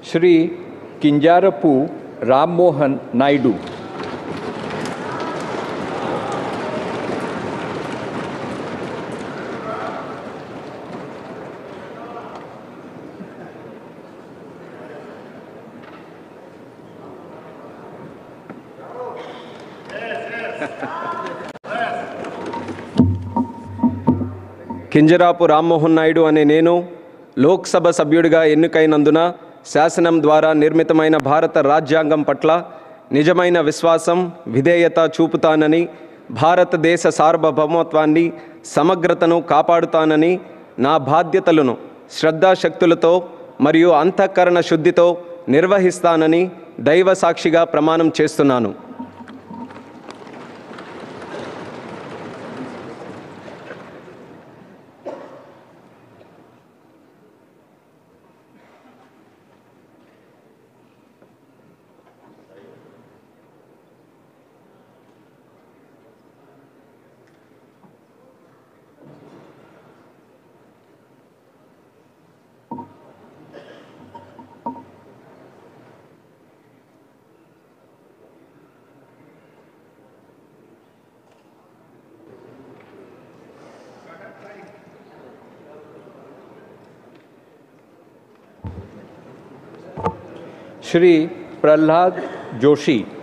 श्री किंजारपु राममोहन नायडू। కింజరాపు రామ్మోహన్ నాయుడు అనే నేను లోక్సభ సభ్యుడిగా ఎన్నికైనందున శాసనం ద్వారా నిర్మితమైన భారత రాజ్యాంగం పట్ల నిజమైన విశ్వాసం, విధేయత చూపుతానని, భారతదేశ సార్వభౌమత్వాన్ని, సమగ్రతను కాపాడుతానని, నా బాధ్యతలను శ్రద్ధాశక్తులతో మరియు అంతఃకరణ శుద్ధితో నిర్వహిస్తానని దైవ సాక్షిగా ప్రమాణం చేస్తున్నాను. श्री प्रहलाद जोशी।